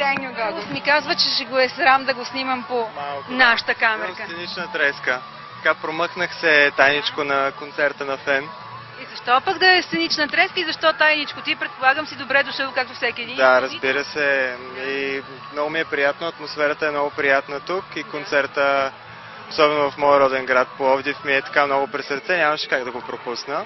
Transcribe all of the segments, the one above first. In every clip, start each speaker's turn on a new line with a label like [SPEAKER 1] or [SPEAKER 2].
[SPEAKER 1] Теню Гогов ми казва, че ще го е срам да го снимам по нашата камерка.
[SPEAKER 2] Сценична треска. Така промъкнах се тайничко на концерта на Фен.
[SPEAKER 1] И защо пък да е сценична треска и защо тайничко? Ти предполагам си добре дошъл, както всеки един.
[SPEAKER 2] Да, разбира се. И много ми е приятно, атмосферата е много приятна тук и концерта, особено в моя роден град Пловдив, ми е така много при сърце, нямаше как да го пропусна.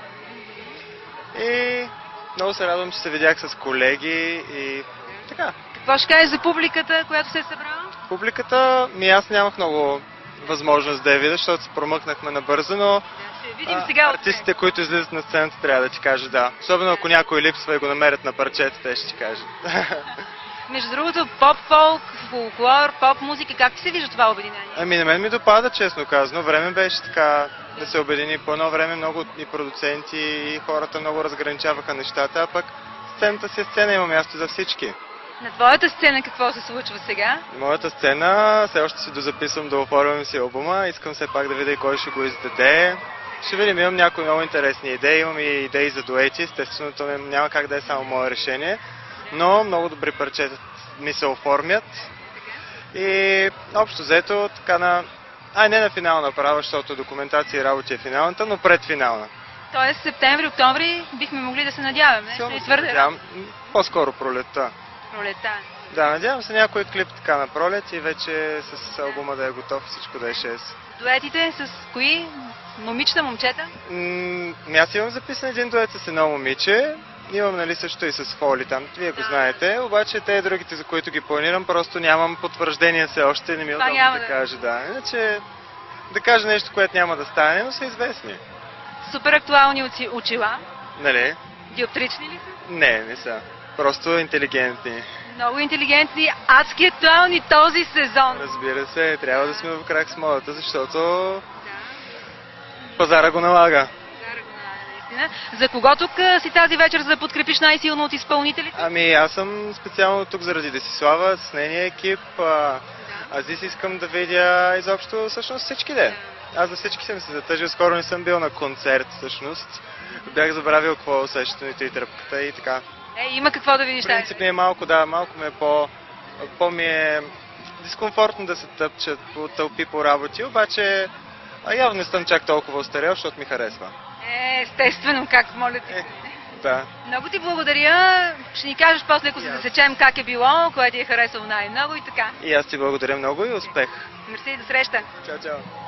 [SPEAKER 2] И много се радвам, че се видях с колеги и така.
[SPEAKER 1] Какво ще кажеш за публиката, която се е събрала?
[SPEAKER 2] Публиката, аз нямах много възможност да я видя, защото се промъкнахме набързо, но
[SPEAKER 1] видим сега
[SPEAKER 2] артистите, които излизат на сцената, трябва да ти кажа да. Особено ако някой липсва и го намерят на парчета, те ще ти кажат.
[SPEAKER 1] Между другото, поп-фолк, фолклор, поп-музика, как ти се вижда това обединение?
[SPEAKER 2] На мен ми допада, честно казано. Време беше така да се обедини. По едно време много и продуценти, и хората много разграничаваха нещата, а пък сцената си е сцена, има място за всички.
[SPEAKER 1] На твоята сцена какво се случва сега?
[SPEAKER 2] На моята сцена все още си дозаписвам да оформям си албума. Искам все пак да видя и кой ще го издаде. Ще видим, имам някои много интересни идеи. Имам и идеи за дуети. Естествено, то няма как да е само мое решение. Но много добри парчета ми се оформят. И общо взето, така не на финална права, защото документация и работа е финалната, но предфинална.
[SPEAKER 1] Тоест септември, октомври бихме могли да се надяваме.
[SPEAKER 2] По-скоро пролетта.
[SPEAKER 1] Пролетта.
[SPEAKER 2] Да, надявам се някой клип така на пролет и вече с албума да е готов, всичко да е 6.
[SPEAKER 1] Дуетите с кои? Момичета, момчета?
[SPEAKER 2] Аз имам записан един дует с едно момиче. Имам също и с Фоли там, вие го знаете, обаче те другите, за които ги планирам, просто нямам потвърждение все още, не ми е удобно да кажа, да. Иначе да кажа нещо, което няма да стане, но са известни.
[SPEAKER 1] Супер актуални очила.
[SPEAKER 2] Нали?
[SPEAKER 1] Диоптрични ли са?
[SPEAKER 2] Не са. Просто интелигентни.
[SPEAKER 1] Много интелигентни, адски актуални този сезон.
[SPEAKER 2] Разбира се, трябва да сме в крак с модата, защото пазара го налага.
[SPEAKER 1] За кого тук си тази вечер, за да подкрепиш най-силно от изпълнителите?
[SPEAKER 2] Аз съм специално тук заради Десислава, с нейния екип. Аз здесь искам да видя изобщо всъщност всички Аз за всички съм се затъжил, скоро не съм бил на концерт всъщност. Бях забравил какво е усещането и тръпката и така.
[SPEAKER 1] Има какво да видиш.
[SPEAKER 2] В принцип ми е малко ми е по-ми е дискомфортно да се тъпчат по тълпи по работи, обаче явно не съм чак толкова остарел, защото ми харесва.
[SPEAKER 1] Естествено, как моля ти.
[SPEAKER 2] Да.
[SPEAKER 1] Много ти благодаря. Ще ни кажеш после, ако се засечем, как е било, кое ти е харесало най-много и така.
[SPEAKER 2] И аз ти благодаря много и успех.
[SPEAKER 1] Мерси, до среща.
[SPEAKER 2] Чао, чао.